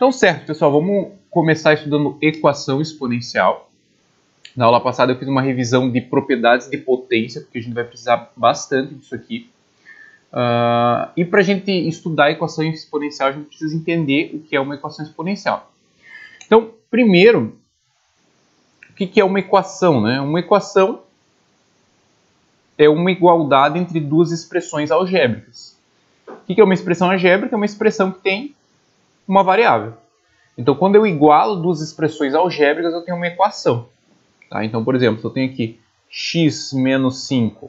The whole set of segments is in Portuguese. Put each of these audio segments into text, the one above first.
Então, certo, pessoal, vamos começar estudando equação exponencial. Na aula passada eu fiz uma revisão de propriedades de potência, porque a gente vai precisar bastante disso aqui. E para a gente estudar a equação exponencial, a gente precisa entender o que é uma equação exponencial. Então, primeiro, o que é uma equação, né? Uma equação é uma igualdade entre duas expressões algébricas. O que é uma expressão algébrica? É uma expressão que tem uma variável. Então, quando eu igualo duas expressões algébricas, eu tenho uma equação. Tá? Então, por exemplo, se eu tenho aqui x menos 5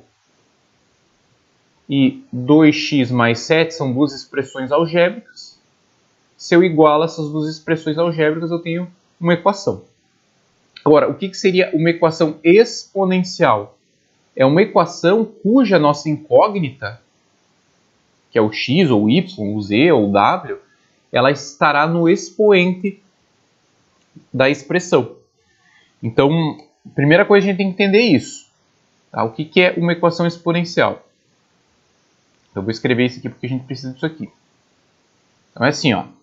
e 2x mais 7 são duas expressões algébricas. Se eu igualo essas duas expressões algébricas, eu tenho uma equação. Agora, o que seria uma equação exponencial? É uma equação cuja nossa incógnita, que é o x, ou o y, o z, ou o w, ela estará no expoente da expressão. Então, a primeira coisa a gente tem que entender isso. Tá? O que é uma equação exponencial? Eu vou escrever isso aqui porque a gente precisa disso aqui. Então é assim, ó.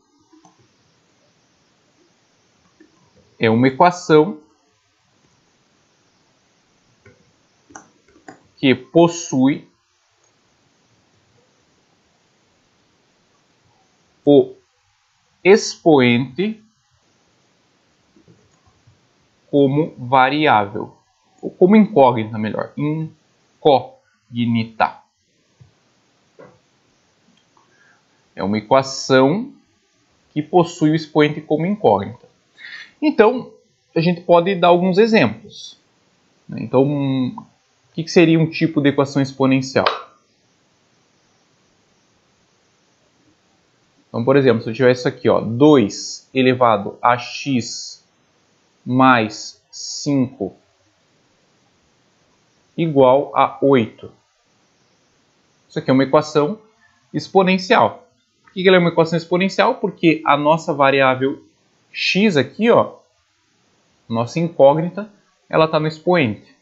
É uma equação que possui o expoente como variável, ou como incógnita, melhor, incógnita. É uma equação que possui o expoente como incógnita. Então, a gente pode dar alguns exemplos. Então, o que seria um tipo de equação exponencial? Então, por exemplo, se eu tiver isso aqui, ó, 2 elevado a x mais 5 igual a 8. Isso aqui é uma equação exponencial. Por que ela é uma equação exponencial? Porque a nossa variável x aqui, ó, nossa incógnita, ela está no expoente.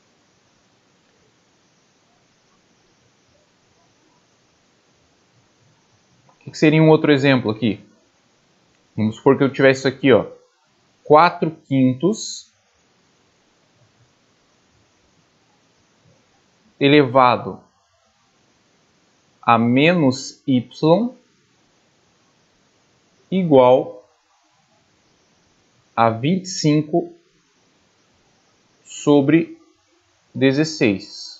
O que seria um outro exemplo aqui? Vamos supor que eu tivesse isso aqui, ó, 4/5 elevado a menos y igual a 25 sobre 16.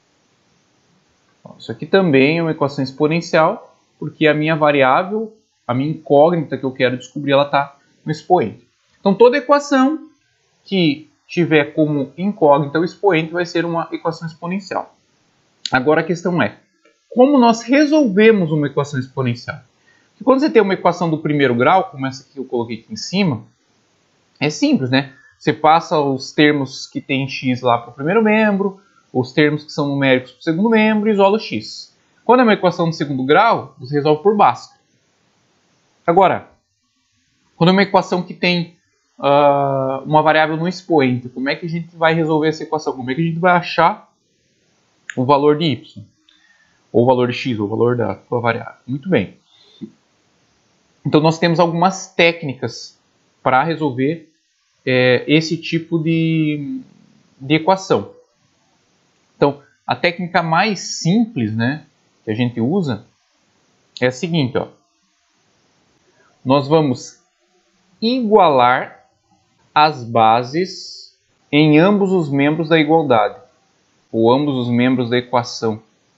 Isso aqui também é uma equação exponencial, porque a minha variável, a minha incógnita que eu quero descobrir, ela está no expoente. Então, toda equação que tiver como incógnita o expoente vai ser uma equação exponencial. Agora a questão é, como nós resolvemos uma equação exponencial? Porque quando você tem uma equação do primeiro grau, como essa que eu coloquei aqui em cima, é simples, né? Você passa os termos que tem x lá para o primeiro membro, os termos que são numéricos para o segundo membro e isola o x. Quando é uma equação de segundo grau, você resolve por Bhaskara. Agora, quando é uma equação que tem uma variável no expoente, como é que a gente vai resolver essa equação? Como é que a gente vai achar o valor de y? Ou o valor de x, ou o valor da sua variável? Muito bem. Então, nós temos algumas técnicas para resolver esse tipo de equação. Então, a técnica mais simples, né, que a gente usa é a seguinte, ó. Nós vamos igualar as bases em ambos os membros da igualdade, ou ambos os membros da equação.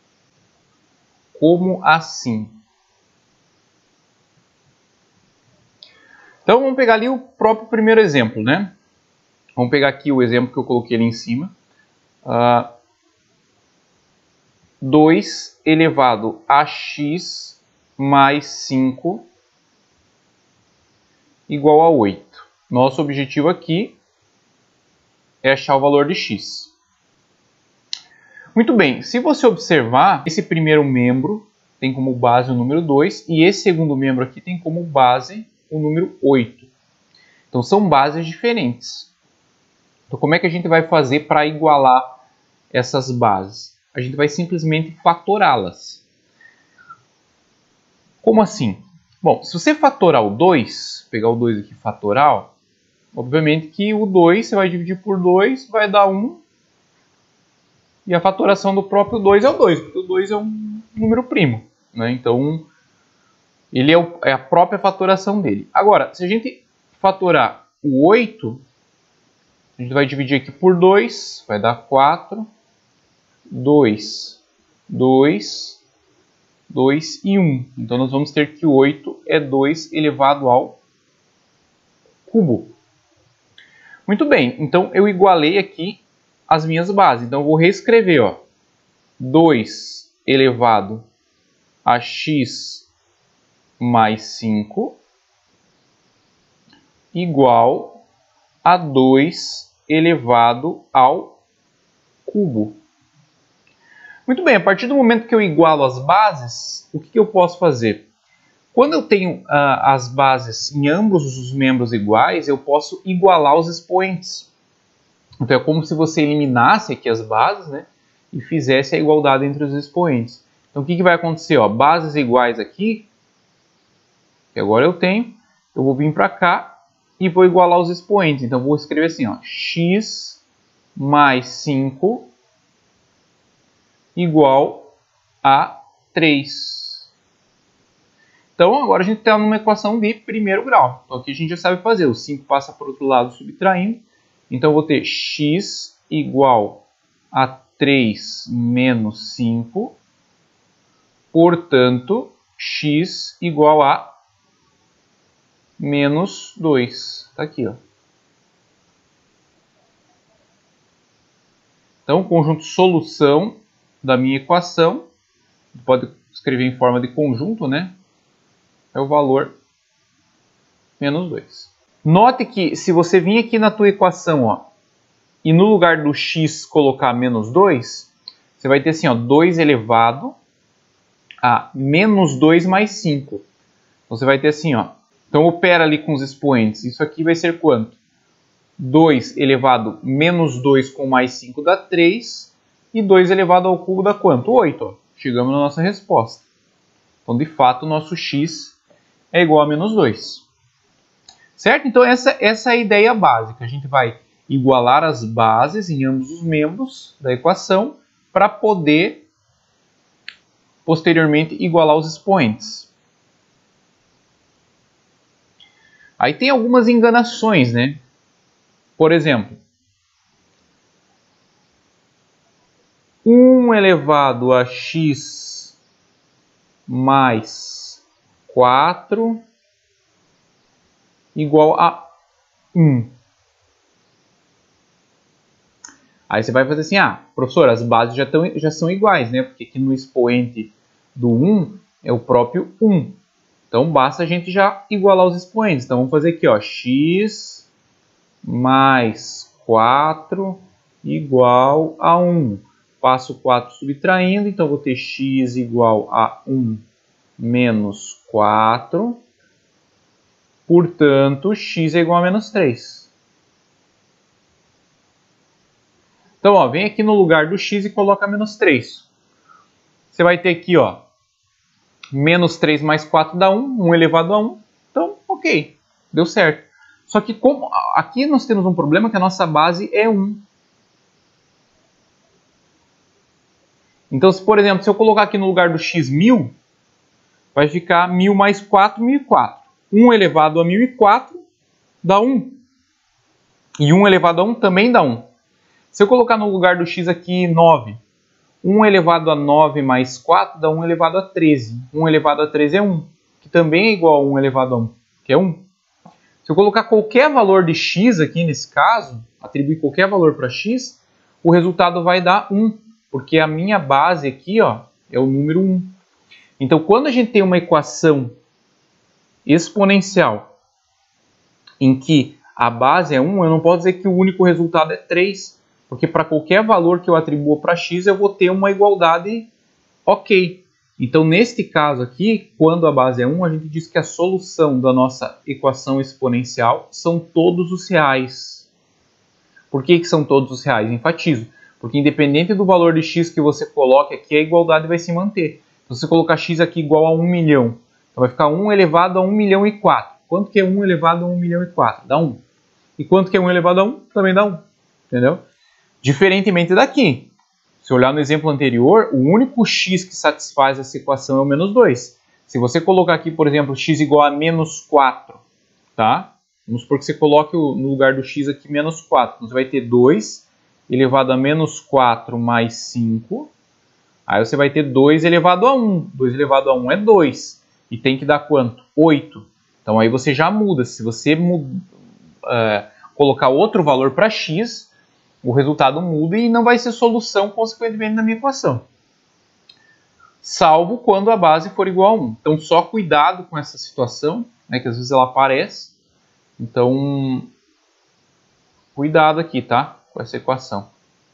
Como assim? Então, vamos pegar ali o próprio primeiro exemplo, né? Vamos pegar aqui o exemplo que eu coloquei ali em cima. 2 elevado a x mais 5 igual a 8. Nosso objetivo aqui é achar o valor de x. Muito bem, se você observar, esse primeiro membro tem como base o número 2 e esse segundo membro aqui tem como base o número 8. Então são bases diferentes. Então como é que a gente vai fazer para igualar essas bases? A gente vai simplesmente fatorá-las. Como assim? Bom, se você fatorar o 2, pegar o 2 aqui e fatorar, obviamente que o 2 você vai dividir por 2, vai dar 1. E a fatoração do próprio 2 é o 2, porque o 2 é um número primo, né? Então, ele é a própria fatoração dele. Agora, se a gente fatorar o 8, a gente vai dividir aqui por 2, vai dar 4, 2, 2, 2 e 1. Então, nós vamos ter que o 8 é 2 elevado ao cubo. Muito bem, então eu igualei aqui as minhas bases. Então, eu vou reescrever, ó, 2 elevado a x mais 5 igual a 2 elevado ao cubo. Muito bem, a partir do momento que eu igualo as bases, o que eu posso fazer? Quando eu tenho as bases em ambos os membros iguais, eu posso igualar os expoentes. Então é como se você eliminasse aqui as bases, né, e fizesse a igualdade entre os expoentes. Então o que vai acontecer? Ó, bases iguais aqui, que agora eu tenho, eu vou vir para cá e vou igualar os expoentes. Então vou escrever assim, ó, x mais 5 igual a 3. Então agora a gente está numa equação de primeiro grau. Então aqui a gente já sabe fazer, o 5 passa para o outro lado subtraindo. Então eu vou ter x igual a 3 menos 5, portanto, x igual a menos 2. Está aqui, ó. Então, o conjunto solução da minha equação, pode escrever em forma de conjunto, né? É o valor menos 2. Note que se você vir aqui na tua equação, ó, e no lugar do x colocar menos 2, você vai ter assim, ó, 2 elevado a menos 2 mais 5. Você vai ter assim, ó, então opera ali com os expoentes. Isso aqui vai ser quanto? 2 elevado a menos 2 com mais 5 dá 3. E 2 elevado ao cubo dá quanto? 8. Ó. Chegamos na nossa resposta. Então, de fato, o nosso x é igual a menos 2. Certo? Então, essa é a ideia básica. A gente vai igualar as bases em ambos os membros da equação para poder, posteriormente, igualar os expoentes. Aí tem algumas enganações, né? Por exemplo, 1 elevado a x mais 4 igual a 1. Aí você vai fazer assim, professor, as bases já são iguais, né? Porque aqui no expoente do 1 é o próprio 1. Então basta a gente já igualar os expoentes. Então vamos fazer aqui, ó, x mais 4 igual a 1. Passo 4 subtraindo, então vou ter x igual a 1 menos 4. Portanto, x é igual a menos 3. Então, ó, vem aqui no lugar do x e coloca menos 3. Você vai ter aqui, ó, menos 3 mais 4 dá 1, 1 elevado a 1. Então, ok, deu certo. Só que como aqui nós temos um problema que a nossa base é 1. Então, se, por exemplo, se eu colocar aqui no lugar do x 1000, vai ficar 1000 mais 4, 1004. 1 elevado a 1004 dá 1. E 1 elevado a 1 também dá 1. Se eu colocar no lugar do x aqui 9, 1 elevado a 9 mais 4 dá 1 elevado a 13. 1 elevado a 13 é 1, que também é igual a 1 elevado a 1, que é 1. Se eu colocar qualquer valor de x aqui nesse caso, atribuir qualquer valor para x, o resultado vai dar 1, porque a minha base aqui, ó, é o número 1. Então, quando a gente tem uma equação exponencial em que a base é 1, eu não posso dizer que o único resultado é 3, porque para qualquer valor que eu atribua para x, eu vou ter uma igualdade ok. Então, neste caso aqui, quando a base é 1, a gente diz que a solução da nossa equação exponencial são todos os reais. Por que são todos os reais? Enfatizo. Porque independente do valor de x que você coloque aqui, a igualdade vai se manter. Se você colocar x aqui igual a 1 milhão, Então vai ficar 1 elevado a 1 milhão e 4. Quanto que é 1 elevado a 1 milhão e 4? Dá 1. E quanto que é 1 elevado a 1? Também dá 1. Entendeu? Diferentemente daqui. Se olhar no exemplo anterior, o único x que satisfaz essa equação é o menos 2. Se você colocar aqui, por exemplo, x igual a menos 4, tá? Vamos supor que você coloque no lugar do x aqui menos 4. Então você vai ter 2 elevado a menos 4 mais 5. Aí você vai ter 2 elevado a 1. 2 elevado a 1 é 2. E tem que dar quanto? 8. Então aí você já muda. Se você colocar outro valor para x, o resultado muda e não vai ser solução, consequentemente, na minha equação. Salvo quando a base for igual a 1. Então, só cuidado com essa situação, né, que às vezes ela aparece. Então, cuidado aqui, tá? Com essa equação.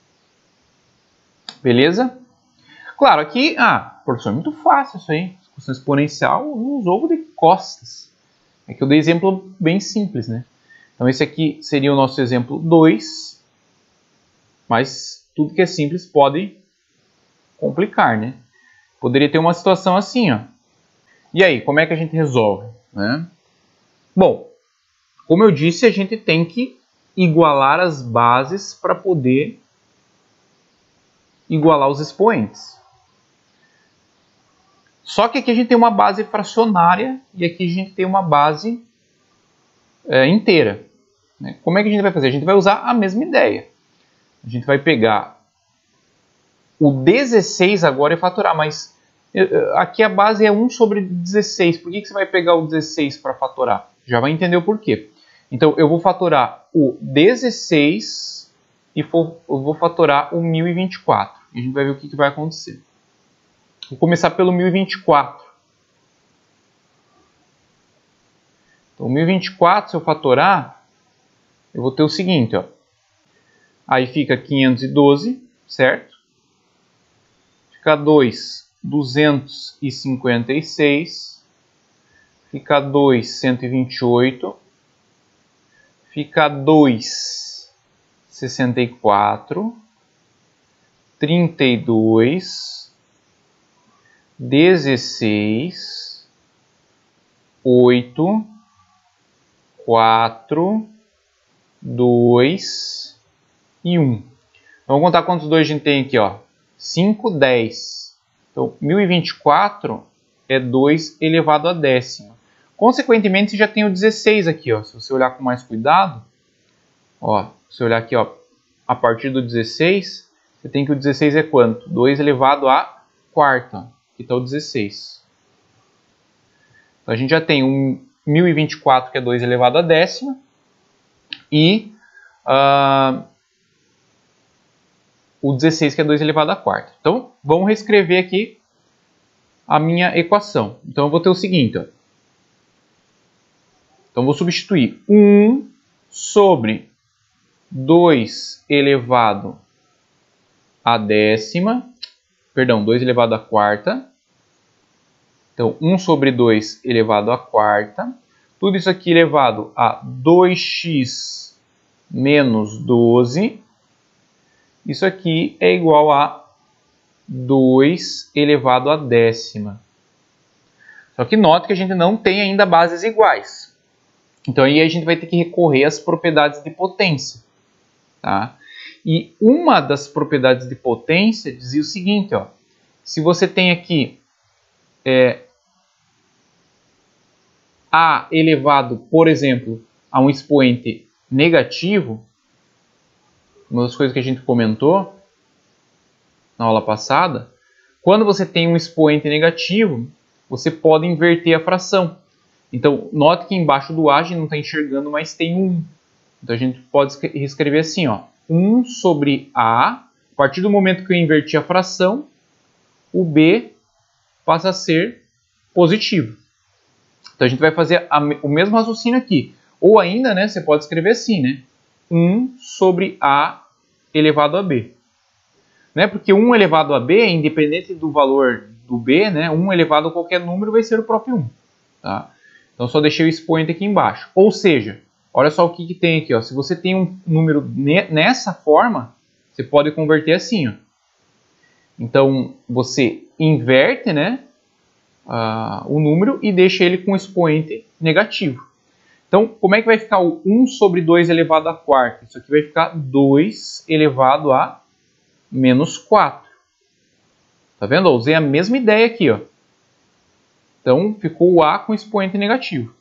Beleza? Claro, aqui, professor, é muito fácil isso aí. Equação exponencial, um jogo de costas. É que eu dei exemplo bem simples, né? Então, esse aqui seria o nosso exemplo 2. Mas tudo que é simples pode complicar, né? Poderia ter uma situação assim, ó. E aí, como é que a gente resolve, né? Bom, como eu disse, a gente tem que igualar as bases para poder igualar os expoentes. Só que aqui a gente tem uma base fracionária e aqui a gente tem uma base inteira, né? Como é que a gente vai fazer? A gente vai usar a mesma ideia. A gente vai pegar o 16 agora e fatorar, mas aqui a base é 1 sobre 16. Por que você vai pegar o 16 para fatorar? Já vai entender o porquê. Então, eu vou fatorar o 16 e eu vou fatorar o 1024. E a gente vai ver o que vai acontecer. Vou começar pelo 1024. Então, 1024, se eu fatorar, eu vou ter o seguinte, ó. Aí fica 512, certo? Fica 2, 256. Fica 2, 128. Fica 2, 64. 32. 16. 8. 4. 2. E 1. Então, vamos contar quantos 2 a gente tem aqui, ó. 5, 10. Então, 1024 é 2 elevado a décima. Consequentemente, você já tem o 16 aqui, ó. Se você olhar com mais cuidado, ó, se você olhar aqui, ó, a partir do 16, você tem que o 16 é quanto? 2 elevado a quarta. Aqui está o 16. Então, a gente já tem um 1024, que é 2 elevado a décima, e o 16, que é 2 elevado a quarta. Então, vamos reescrever aqui a minha equação. Então, eu vou ter o seguinte, ó. Então, vou substituir 1 sobre 2 elevado a décima, perdão, 2 elevado a quarta. Então, 1 sobre 2 elevado a quarta. Tudo isso aqui elevado a 2x menos 12. Isso aqui é igual a 2 elevado a décima. Só que note que a gente não tem ainda bases iguais. Então aí a gente vai ter que recorrer às propriedades de potência. Tá? E uma das propriedades de potência dizia o seguinte, ó. Se você tem aqui A elevado, por exemplo, a um expoente negativo, uma das coisas que a gente comentou na aula passada, quando você tem um expoente negativo, você pode inverter a fração. Então, note que embaixo do A a gente não está enxergando, mas tem 1. Então, a gente pode escrever assim, ó, 1 sobre A. A partir do momento que eu inverti a fração, o B passa a ser positivo. Então, a gente vai fazer o mesmo raciocínio aqui. Ou ainda, né, você pode escrever assim, né? 1 sobre A elevado a B. Né? Porque 1 elevado a B, independente do valor do B, né? 1 elevado a qualquer número vai ser o próprio 1. Tá? Então, só deixei o expoente aqui embaixo. Ou seja, olha só o que tem aqui. Ó. Se você tem um número nessa forma, você pode converter assim. Ó. Então, você inverte, né? o número e deixa ele com expoente negativo. Então, como é que vai ficar o 1 sobre 2 elevado à quarta? Isso aqui vai ficar 2 elevado a menos 4. Tá vendo? Eu usei a mesma ideia aqui, ó. Então, ficou o A com expoente negativo.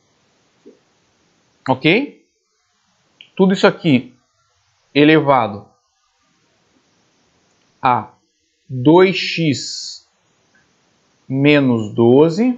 Ok? Tudo isso aqui elevado a 2x menos 12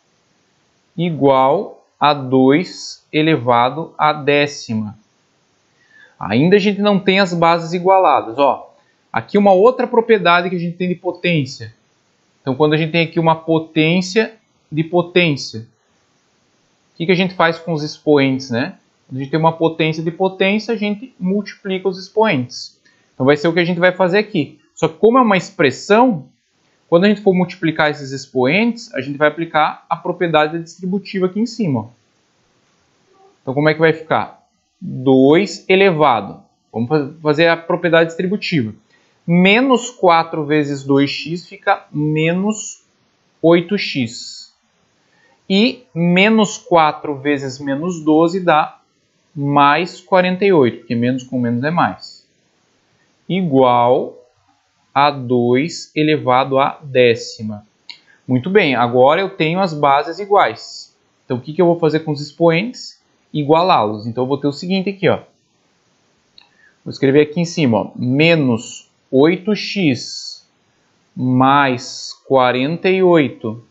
igual a 2 elevado à décima. Ainda a gente não tem as bases igualadas. Ó, aqui uma outra propriedade que a gente tem de potência. Então, quando a gente tem aqui uma potência de potência, o que a gente faz com os expoentes, né? Quando a gente tem uma potência de potência, a gente multiplica os expoentes. Então, vai ser o que a gente vai fazer aqui. Só que como é uma expressão, quando a gente for multiplicar esses expoentes, a gente vai aplicar a propriedade distributiva aqui em cima. Ó. Então, como é que vai ficar? 2 elevado. Vamos fazer a propriedade distributiva. Menos 4 vezes 2x fica menos 8x. E menos 4 vezes menos 12 dá mais 48, porque menos com menos é mais. Igual a 2 elevado à décima. Muito bem, agora eu tenho as bases iguais. Então, o que eu vou fazer com os expoentes? Igualá-los. Então, eu vou ter o seguinte aqui, ó. Vou escrever aqui em cima, ó, menos 8x mais 48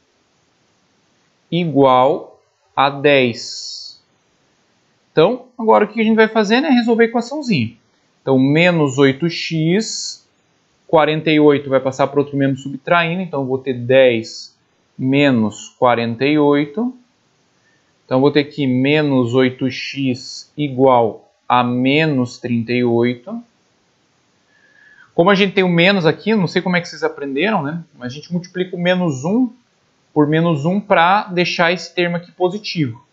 igual a 10. Então, agora o que a gente vai fazer, né? Resolver a equaçãozinha. Então, menos 8x, 48 vai passar para outro membro subtraindo, então eu vou ter 10 menos 48. Então, eu vou ter aqui menos 8x igual a menos 38. Como a gente tem o menos aqui, não sei como é que vocês aprenderam, né? Mas a gente multiplica o menos 1 por menos 1 para deixar esse termo aqui positivo.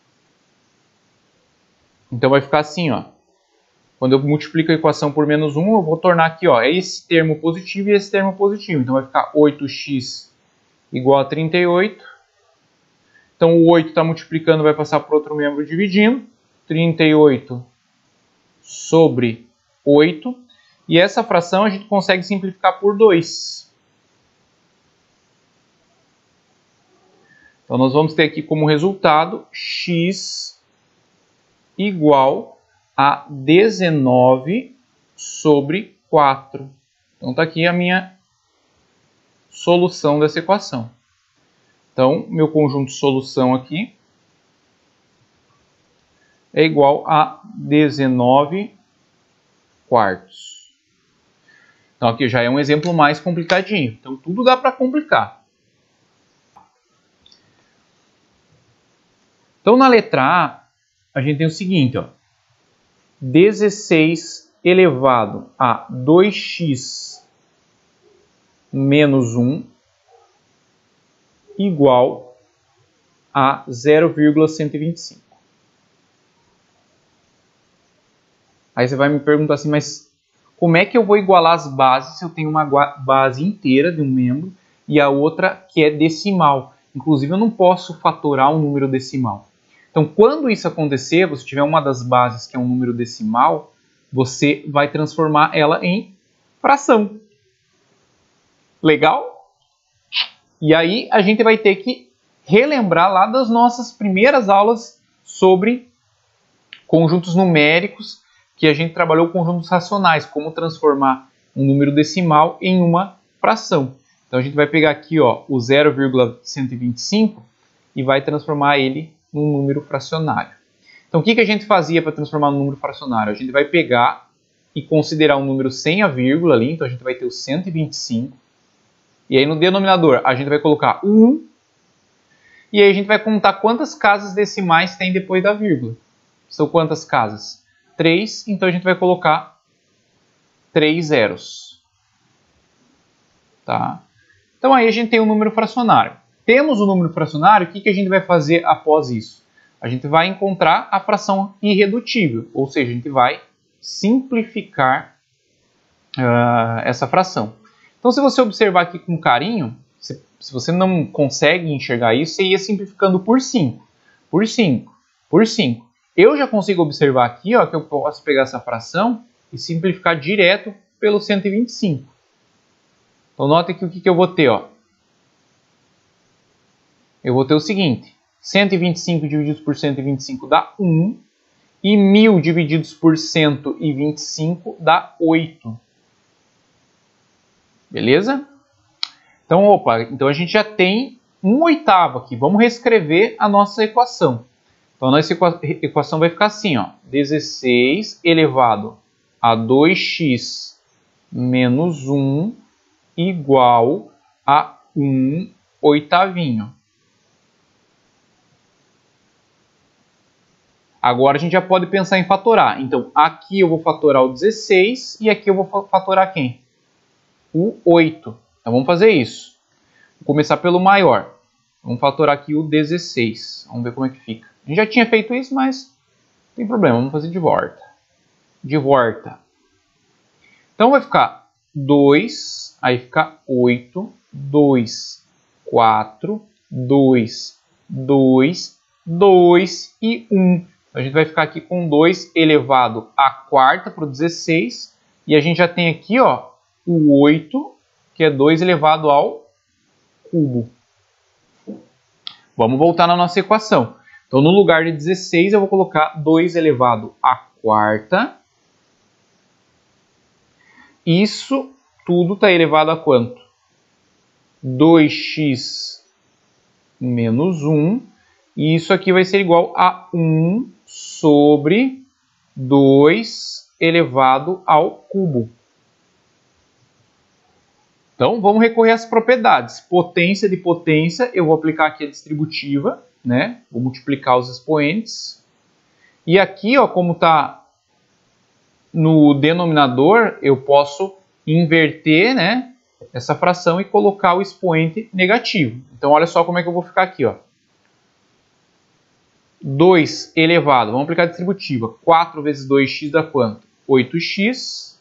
Então vai ficar assim, ó. Quando eu multiplico a equação por menos 1, eu vou tornar aqui, ó, esse termo positivo e esse termo positivo. Então vai ficar 8x igual a 38. Então o 8 está multiplicando, vai passar para outro membro dividindo. 38 sobre 8. E essa fração a gente consegue simplificar por 2. Então nós vamos ter aqui como resultado x igual a 19 sobre 4. Então está aqui a minha solução dessa equação. Então, meu conjunto de solução aqui é igual a 19 quartos. Então aqui já é um exemplo mais complicadinho. Então tudo dá para complicar. Então na letra A gente tem o seguinte, ó. 16 elevado a 2x menos 1 igual a 0,125. Aí você vai me perguntar assim, mas como é que eu vou igualar as bases se eu tenho uma base inteira de um membro e a outra que é decimal? Inclusive, eu não posso fatorar um número decimal. Então, quando isso acontecer, você tiver uma das bases que é um número decimal, você vai transformar ela em fração. Legal? E aí, a gente vai ter que relembrar lá das nossas primeiras aulas sobre conjuntos numéricos, que a gente trabalhou conjuntos racionais, como transformar um número decimal em uma fração. Então a gente vai pegar aqui, ó, o 0,125 e vai transformar ele num número fracionário. Então o que a gente fazia para transformar num número fracionário? A gente vai pegar e considerar um número sem a vírgula ali, então a gente vai ter o 125. E aí no denominador a gente vai colocar o 1. E aí a gente vai contar quantas casas decimais tem depois da vírgula. São quantas casas? 3, então a gente vai colocar 3 zeros. Tá? Então aí a gente tem o número fracionário. Temos o número fracionário, o que a gente vai fazer após isso? A gente vai encontrar a fração irredutível, ou seja, a gente vai simplificar essa fração. Então se você observar aqui com carinho, se você não consegue enxergar isso, você ia simplificando por 5, por 5, por 5. Eu já consigo observar aqui, ó, que eu posso pegar essa fração e simplificar direto pelo 125. Então, nota que o que eu vou ter, ó. Eu vou ter o seguinte, 125 divididos por 125 dá 1, e 1000 divididos por 125 dá 8. Beleza? Então, então a gente já tem 1/8 aqui. Vamos reescrever a nossa equação. Então, a nossa equação vai ficar assim, ó, 16 elevado a 2x menos 1 igual a 1/8. Agora a gente já pode pensar em fatorar. Então, aqui eu vou fatorar o 16 e aqui eu vou fatorar quem? O 8. Então, vamos fazer isso. Vou começar pelo maior. Vamos fatorar aqui o 16. Vamos ver como é que fica. A gente já tinha feito isso, mas não tem problema. Vamos fazer de volta. De volta. Então, vai ficar 2, aí fica 8, 2, 4, 2, 2, 2 e 1. A gente vai ficar aqui com 2 elevado à quarta para o 16. E a gente já tem aqui, ó, o 8, que é 2 elevado ao cubo. Vamos voltar na nossa equação. Então, no lugar de 16, eu vou colocar 2 elevado à quarta. Isso tudo está elevado a quanto? 2x menos 1. E isso aqui vai ser igual a 1 sobre 2 elevado ao cubo. Então, vamos recorrer às propriedades. Potência de potência, eu vou aplicar aqui a distributiva, né? Vou multiplicar os expoentes. E aqui, ó, como está no denominador, eu posso inverter, né, essa fração e colocar o expoente negativo. Então, olha só como é que eu vou ficar aqui, ó. 2 elevado, vamos aplicar a distributiva, 4 vezes 2x dá quanto? 8x,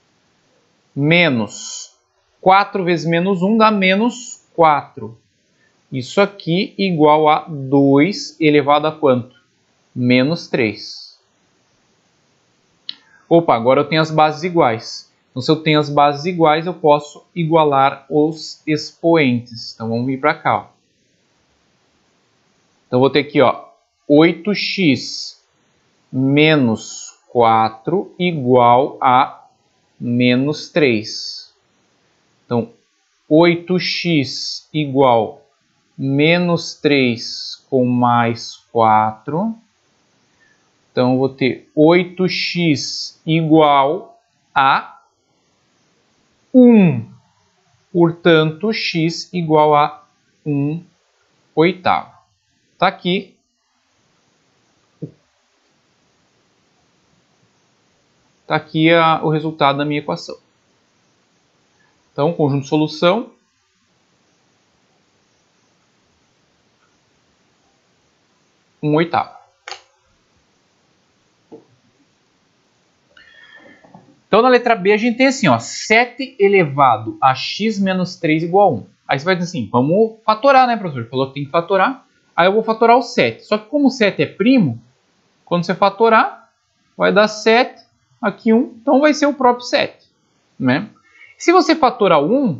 menos 4 vezes menos 1 dá menos 4. Isso aqui igual a 2 elevado a quanto? Menos 3. Opa, agora eu tenho as bases iguais. Então, se eu tenho as bases iguais, eu posso igualar os expoentes. Então, vamos vir para cá, ó. Então, eu vou ter aqui, ó, 8x menos 4 igual a menos 3. Então, 8x igual menos 3 com mais 4. Então, eu vou ter 8x igual a 1. Portanto, x igual a 1/8. Está aqui. Está aqui o resultado da minha equação. Então, conjunto de solução. Um oitavo. Então, na letra B, a gente tem assim, ó, 7 elevado a x menos 3 igual a 1. Aí você vai dizer assim, vamos fatorar, né, professor? Falou que tem que fatorar. Aí eu vou fatorar o 7. Só que como o 7 é primo, quando você fatorar, vai dar 7, aqui 1, então vai ser o próprio 7. Né? Se você fatorar o 1,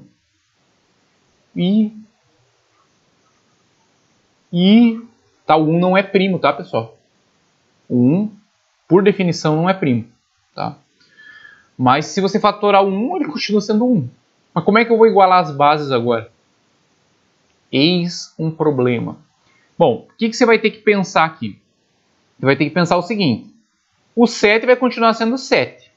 tá, o 1 não é primo, tá, pessoal? O 1, por definição, não é primo. Tá? Mas se você fatorar o 1, ele continua sendo 1. Mas como é que eu vou igualar as bases agora? Eis um problema. Bom, o que você vai ter que pensar aqui? Você vai ter que pensar o seguinte. O 7 vai continuar sendo 7.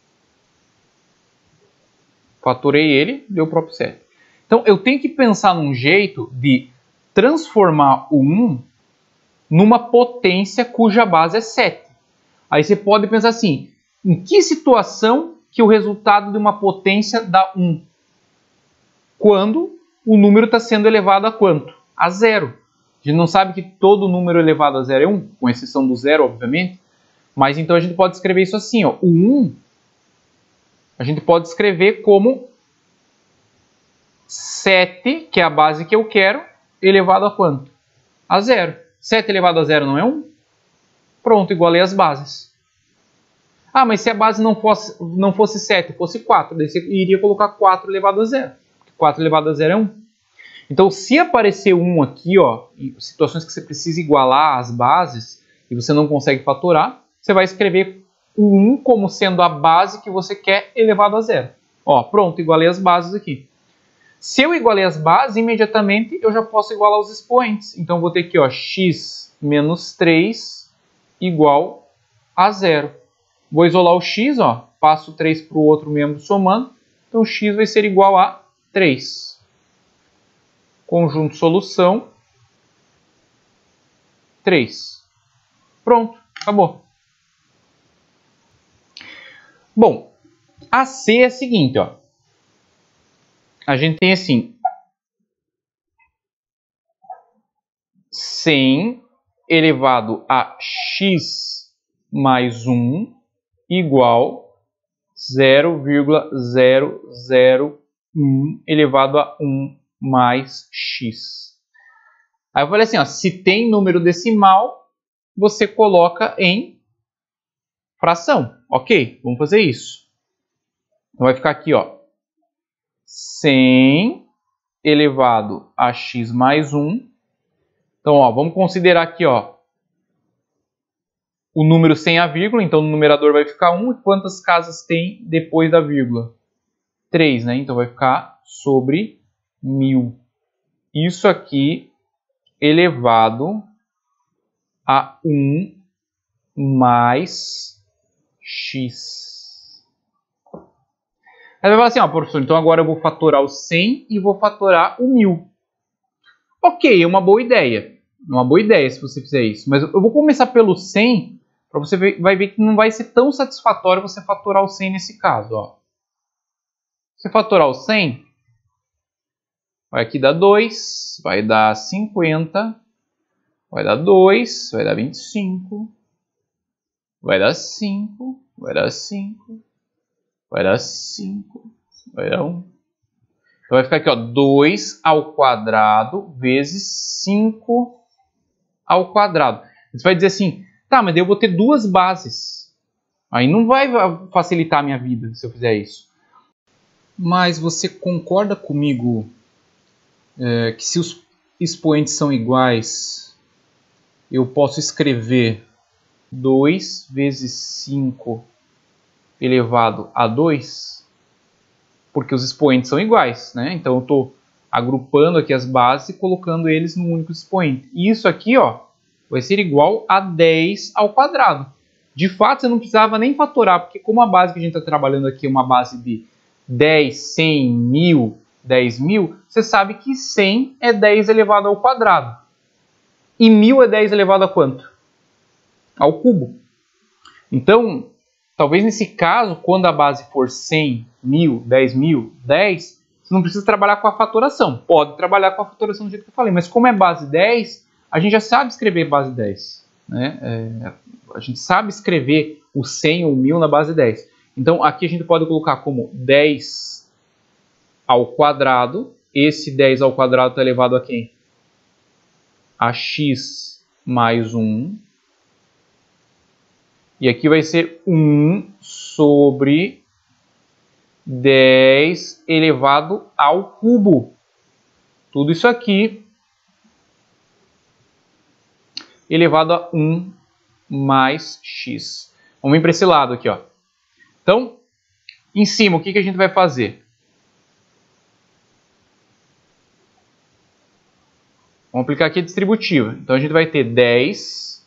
Fatorei ele, deu o próprio 7. Então, eu tenho que pensar num jeito de transformar o 1 numa potência cuja base é 7. Aí você pode pensar assim, em que situação que o resultado de uma potência dá 1? Quando o número está sendo elevado a quanto? A 0. A gente não sabe que todo número elevado a 0 é 1, com exceção do 0, obviamente. Mas então a gente pode escrever isso assim, ó. O 1, a gente pode escrever como 7, que é a base que eu quero, elevado a quanto? A 0. 7 elevado a 0 não é 1? Pronto, igualei as bases. Ah, mas se a base não fosse 7, fosse 4, daí você iria colocar 4 elevado a 0. 4 elevado a 0 é 1. Então, se aparecer 1 aqui, ó, em situações que você precisa igualar as bases e você não consegue fatorar, você vai escrever o 1 como sendo a base que você quer elevado a 0. Ó, pronto, igualei as bases aqui. Se eu igualei as bases, imediatamente eu já posso igualar os expoentes. Então, eu vou ter aqui, ó, x menos 3 igual a 0. Vou isolar o x, ó, passo 3 para o outro membro somando. Então, x vai ser igual a 3. Conjunto solução 3. Pronto, acabou. Bom, a C é a seguinte, ó. A gente tem assim, 100 elevado a x mais 1 igual 0,001 elevado a 1 mais x. Aí eu falei assim, ó, se tem número decimal, você coloca em fração. Ok, vamos fazer isso. Então vai ficar aqui, ó, 100 elevado a x mais 1. Então, ó, vamos considerar aqui, ó, o número sem a vírgula, então no numerador vai ficar 1. E quantas casas tem depois da vírgula? 3, né? Então vai ficar sobre 1000. Isso aqui elevado a 1 mais x. Aí vai falar assim, ó, professor, então agora eu vou fatorar o 100 e vou fatorar o 1000. Ok, é uma boa ideia. É uma boa ideia se você fizer isso. Mas eu vou começar pelo 100, para você ver, vai ver que não vai ser tão satisfatório você fatorar o 100 nesse caso. Ó. Você fatorar o 100, vai aqui dar 2, vai dar 50, vai dar 2, vai dar 25, vai dar 5, vai dar 5, vai dar 5, vai dar 1. Então vai ficar aqui, ó, 2 ao quadrado vezes 5 ao quadrado. Você vai dizer assim, tá, mas eu vou ter duas bases. Aí não vai facilitar a minha vida se eu fizer isso. Mas você concorda comigo que se os expoentes são iguais, eu posso escrever 2 vezes 5 elevado a 2? Porque os expoentes são iguais, né? Então eu estou agrupando aqui as bases e colocando eles num único expoente. E isso aqui, ó, vai ser igual a 10 ao quadrado. De fato, você não precisava nem fatorar, porque como a base que a gente está trabalhando aqui é uma base de 10, 100, 1000, 10.000, você sabe que 100 é 10 elevado ao quadrado. E 1000 é 10 elevado a quanto? Ao cubo. Então, talvez nesse caso, quando a base for 100, 1000, 10.000, 10, você não precisa trabalhar com a fatoração. Pode trabalhar com a fatoração do jeito que eu falei, mas como é base 10, a gente já sabe escrever base 10. Né? A gente sabe escrever o 100 ou o 1000 na base 10. Então, aqui a gente pode colocar como 10 ao quadrado. Esse 10 ao quadrado está elevado a quem? A x mais 1. E aqui vai ser 1 sobre 10 elevado ao cubo. Tudo isso aqui elevado a 1 mais x. Vamos vir para esse lado aqui, ó. Então, em cima, o que a gente vai fazer? Vamos aplicar aqui a distributiva. Então, a gente vai ter 10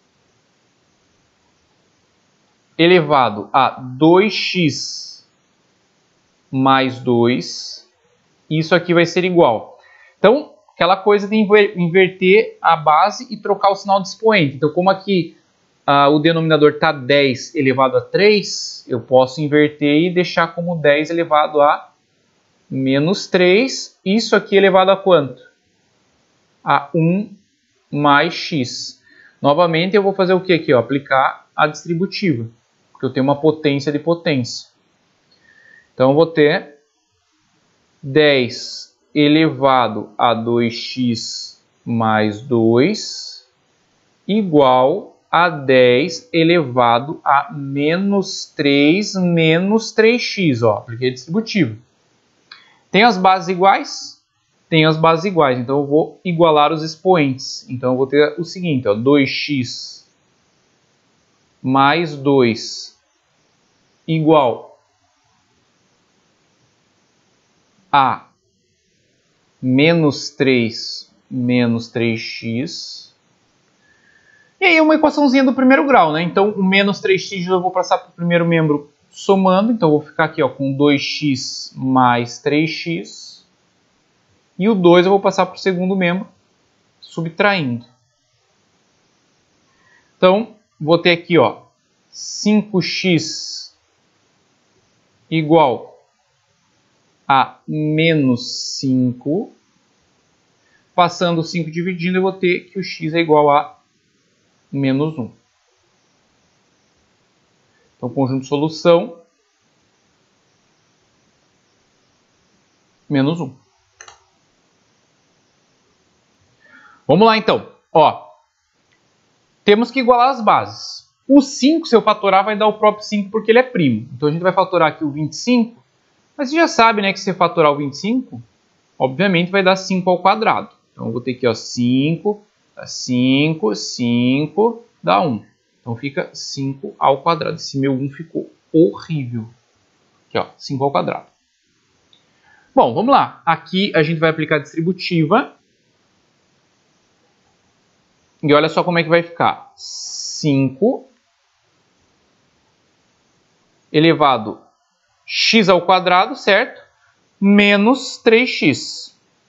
elevado a 2x mais 2. Isso aqui vai ser igual. Então, aquela coisa de inverter a base e trocar o sinal de expoente. Então, como aqui o denominador está 10 elevado a 3, eu posso inverter e deixar como 10 elevado a menos 3. Isso aqui elevado a quanto? A 1 mais x. Novamente, eu vou fazer o que aqui? Ó? Aplicar a distributiva, porque eu tenho uma potência de potência. Então, eu vou ter 10 elevado a 2x mais 2 igual a 10 elevado a menos 3 menos 3x, ó, porque é distributivo. Tem as bases iguais? Tem as bases iguais, então eu vou igualar os expoentes. Então eu vou ter o seguinte, ó, 2x mais 2 igual a menos 3 menos 3x. E aí uma equaçãozinha do primeiro grau, né? Então o menos 3x eu vou passar para o primeiro membro somando. Então eu vou ficar aqui ó, com 2x mais 3x. E o 2 eu vou passar para o segundo membro subtraindo. Então vou ter aqui ó, 5x igual a menos 5. Passando o 5 dividindo, eu vou ter que o x é igual a menos 1. Então, conjunto de solução, menos 1. Vamos lá, então. Ó, temos que igualar as bases. O 5, se eu fatorar, vai dar o próprio 5 porque ele é primo. Então, a gente vai fatorar aqui o 25. Mas você já sabe, né, que se você fatorar o 25, obviamente vai dar 5 ao quadrado. Então, eu vou ter aqui, ó, 5, dá 5, 5, dá 1. Então, fica 5 ao quadrado. Esse meu 1 ficou horrível. Aqui, ó, 5 ao quadrado. Bom, vamos lá. Aqui a gente vai aplicar a distributiva. E olha só como é que vai ficar. 5 elevado a x ao quadrado, certo? Menos 3x.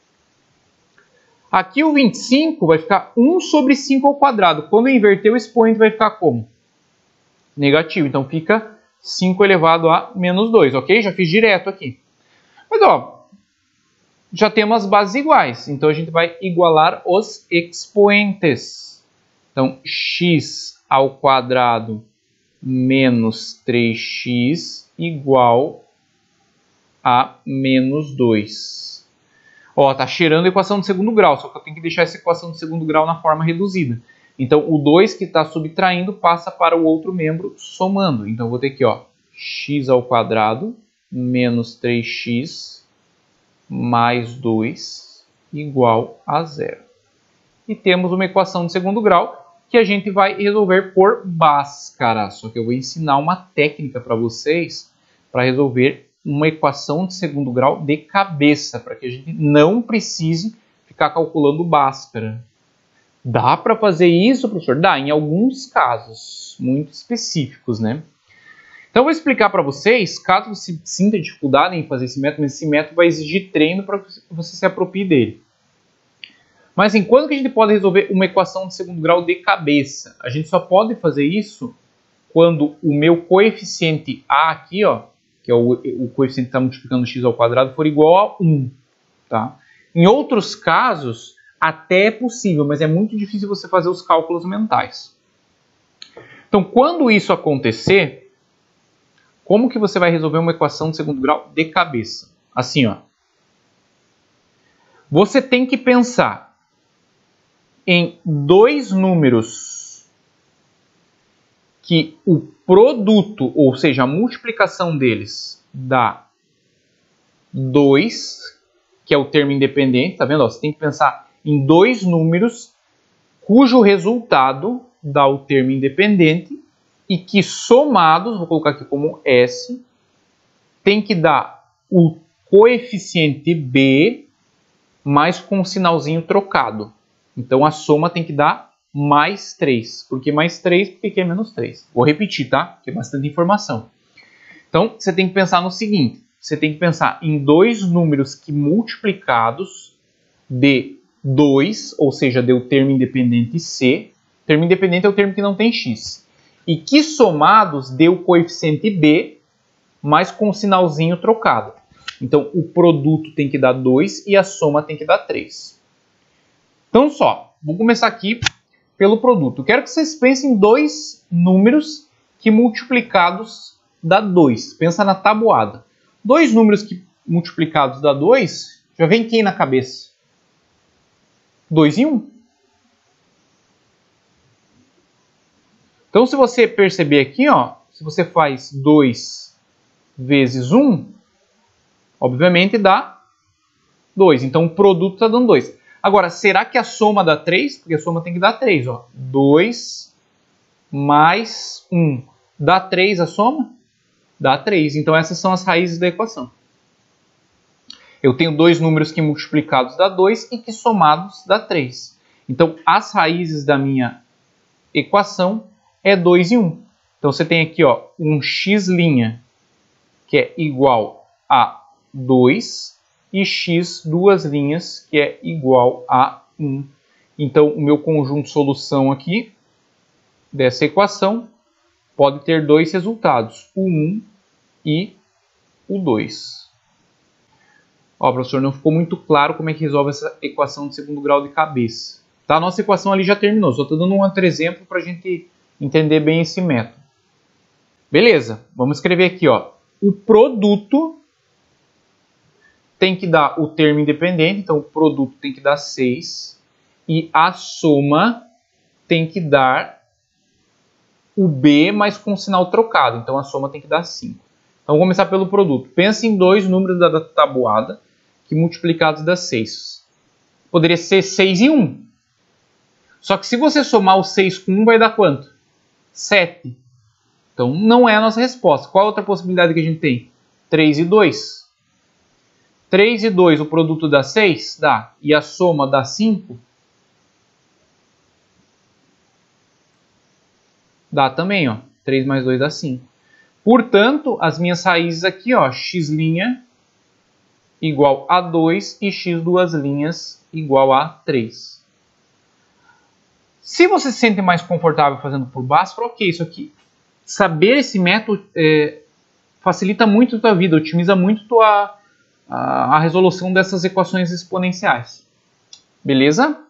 Aqui o 25 vai ficar 1 sobre 5 ao quadrado. Quando eu inverter o expoente vai ficar como? Negativo. Então fica 5 elevado a menos 2, ok? Já fiz direto aqui. Mas ó, já temos as bases iguais. Então a gente vai igualar os expoentes. Então x ao quadrado menos 3x igual a menos 2. Ó, tá cheirando a equação de segundo grau, só que eu tenho que deixar essa equação de segundo grau na forma reduzida. Então, o 2 que está subtraindo passa para o outro membro somando. Então, eu vou ter aqui, ó, x ao quadrado menos 3x mais 2 igual a 0. E temos uma equação de segundo grau que a gente vai resolver por Bhaskara. Só que eu vou ensinar uma técnica para vocês para resolver uma equação de segundo grau de cabeça, para que a gente não precise ficar calculando Bhaskara. Dá para fazer isso, professor? Dá, em alguns casos muito específicos, né? Então eu vou explicar para vocês, caso você sinta dificuldade em fazer esse método, mas esse método vai exigir treino para que você se aproprie dele. Mas enquanto que a gente pode resolver uma equação de segundo grau de cabeça, a gente só pode fazer isso quando o meu coeficiente A aqui, ó, que é o coeficiente que está multiplicando x ao quadrado, for igual a 1. Tá? Em outros casos, até é possível, mas é muito difícil você fazer os cálculos mentais. Então, quando isso acontecer, como que você vai resolver uma equação de segundo grau de cabeça? Assim, ó. Você tem que pensar em dois números que o produto, ou seja, a multiplicação deles dá 2, que é o termo independente, tá vendo? Ó, você tem que pensar em dois números cujo resultado dá o termo independente e que somados, vou colocar aqui como S, tem que dar o coeficiente B, mas com um sinalzinho trocado. Então a soma tem que dar mais 3. Por que mais 3? Porque aqui é menos 3. Vou repetir, tá? Porque é bastante informação. Então, você tem que pensar no seguinte. Você tem que pensar em dois números que multiplicados dê 2, ou seja, dê o termo independente C. O termo independente é o termo que não tem x. E que somados dê o coeficiente B, mas com um sinalzinho trocado. Então, o produto tem que dar 2 e a soma tem que dar 3. Então, só. Vou começar aqui pelo produto. Eu quero que vocês pensem em dois números que multiplicados dá 2. Pensa na tabuada. Dois números que multiplicados dá 2, Já vem quem na cabeça? 2 e 1. Então, se você perceber aqui, ó, se você faz 2 vezes 1, obviamente dá 2. Então, o produto está dando 2. Agora, será que a soma dá 3? Porque a soma tem que dar 3. Ó. 2 mais 1. Dá 3 a soma? Dá 3. Então, essas são as raízes da equação. Eu tenho dois números que multiplicados dá 2 e que somados dá 3. Então, as raízes da minha equação é 2 e 1. Então, você tem aqui ó, um x', que é igual a 2, e x duas linhas, que é igual a 1. Então, o meu conjunto de solução aqui, dessa equação, pode ter dois resultados, o 1 e o 2. Ó, professor, não ficou muito claro como é que resolve essa equação de segundo grau de cabeça. Tá? A nossa equação ali já terminou, só estou dando um outro exemplo para a gente entender bem esse método. Beleza, vamos escrever aqui, ó. O produto tem que dar o termo independente, então o produto tem que dar 6, e a soma tem que dar o B, mas com sinal trocado, então a soma tem que dar 5. Então vamos começar pelo produto. Pensa em dois números da tabuada que multiplicados dá 6. Poderia ser 6 e 1. Só que se você somar o 6 com 1, vai dar quanto? 7. Então não é a nossa resposta. Qual a outra possibilidade que a gente tem? 3 e 2. 3 e 2, o produto dá 6? Dá. E a soma dá 5? Dá também, ó. 3 mais 2 dá 5. Portanto, as minhas raízes aqui, ó, x' igual a 2 e x duas linhas igual a 3. Se você se sente mais confortável fazendo por Bhaskara, ok, isso aqui. Saber esse método facilita muito a tua vida, otimiza muito a resolução dessas equações exponenciais. Beleza?